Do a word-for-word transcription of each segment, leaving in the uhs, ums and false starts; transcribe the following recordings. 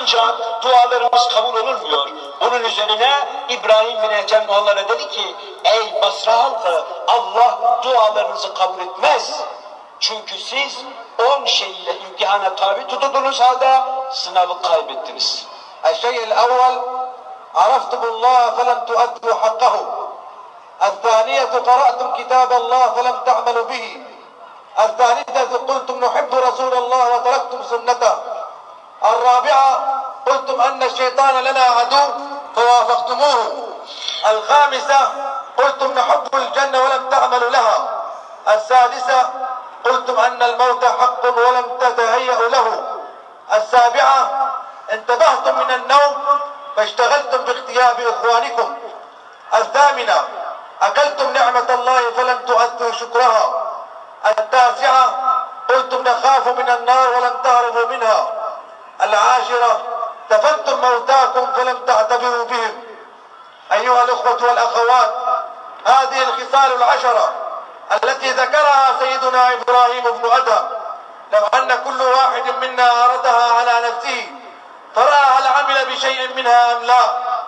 Ancak dualarımız kabul olunmuyor. Bunun üzerine İbrahim bin Ethem onlara dedi ki, ey Basra halkı, Allah dualarınızı kabul etmez. Çünkü siz on şeyle imtihana tabi tutulduğunuz halde sınavı kaybettiniz. El-şey'il evvel araftumullah felem tuaddu hakkahu. El-thaniyetu qara'tum kitaballah felem ta'melu bihi. El-thalithetu kultum nuhibbu Resulallah ve teraktum sünnetah. El-rabi'a kultum enne şeytane lena adu fevafaktumuhu. El-khamiseh kultum nuhibbul cenne ve lem ta'melu leha. El-sadise قلتم أن الموت حق ولم تتهيأوا له. السابعة انتبهتم من النوم فاشتغلتم باغتياب إخوانكم. الثامنة أكلتم نعمة الله فلم تؤدوا شكرها. التاسعة قلتم نخاف من النار ولم تهربوا منها. العاشرة دفنتم موتاكم فلم تعتبروا بهم. أيها الأخوة والأخوات، هذه الخصال العشرة التي ذكرها سيدنا إبراهيم بن أدهم لو أن كل واحد منا أردها على نفسه ترى هل عمل بشيء منها أم لا.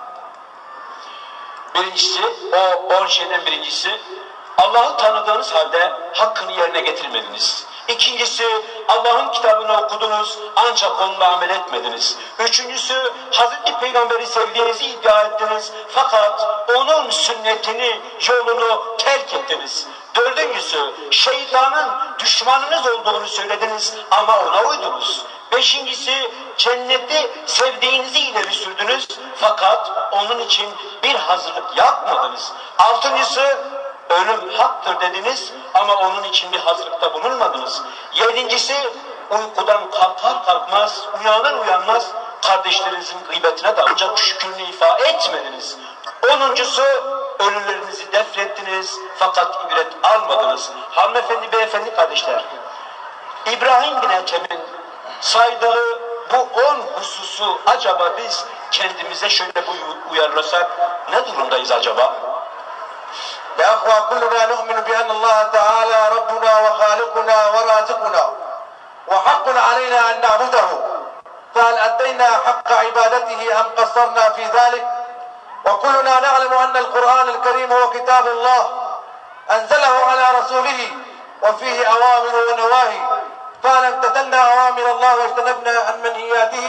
Birincisi, o on şeyden birincisi, Allah'ı tanıdığınız halde hakkını yerine getirmediniz. İkincisi, Allah'ın kitabını okudunuz ancak onunla amel etmediniz. Üçüncüsü, Hazreti Peygamber'i sevdiğinizi iddia ettiniz fakat onun sünnetini, yolunu terk ettiniz. Dördüncüsü, şeytanın düşmanınız olduğunu söylediniz ama ona uydunuz. Beşincisi, cenneti sevdiğinizi ileri sürdünüz fakat onun için bir hazırlık yapmadınız. Altıncısı, ölüm haktır dediniz ama onun için bir hazırlıkta bulunmadınız. Yedincisi, uykudan kalkar kalkmaz, uyanır uyanmaz kardeşlerinizin gıybetine de ancak şükrünü ifa etmediniz. Onuncusu, ölülerinizi defnettiniz fakat ibret almadınız. Hanımefendi, beyefendi kardeşler, İbrahim bin Ethem'in saydığı bu on hususu acaba biz kendimize şöyle bu uyarlasak ne durumdayız acaba? يا أخوة كلنا نؤمن بأن الله تعالى ربنا وخالقنا ورازقنا وحق علينا أن نعبده فهل أدينا حق عبادته أم قصرنا في ذلك وكلنا نعلم أن القرآن الكريم هو كتاب الله أنزله على رسوله وفيه أوامر ونواهي فهل امتثلنا أوامر الله واجتنبنا عن منهياته.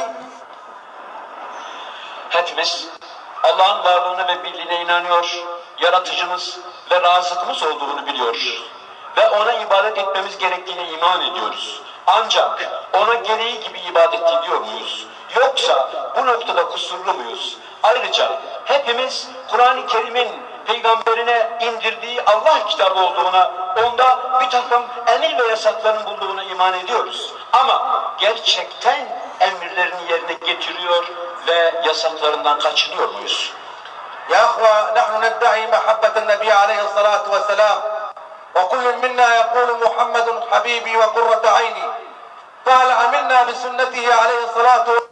Hepimiz Allah'ın varlığına ve birliğine inanıyor, yaratıcımız ve razıkımız olduğunu biliyoruz ve ona ibadet etmemiz gerektiğine iman ediyoruz. Ancak ona gereği gibi ibadet ediyor muyuz? Yoksa bu noktada kusurlu muyuz? Ayrıca hepimiz Kur'an-ı Kerim'in Peygamberine indirdiği Allah kitabı olduğuna, onda bir takım emir ve yasakların bulunduğuna iman ediyoruz. Ama gerçekten emirlerini yerine getiriyor ve yasaklarından kaçınıyor muyuz? يا أخوة نحن ندعي محبة النبي عليه الصلاة والسلام وكل منا يقول محمد حبيبي وقرة عيني فهل عملنا بسنته عليه الصلاة والسلام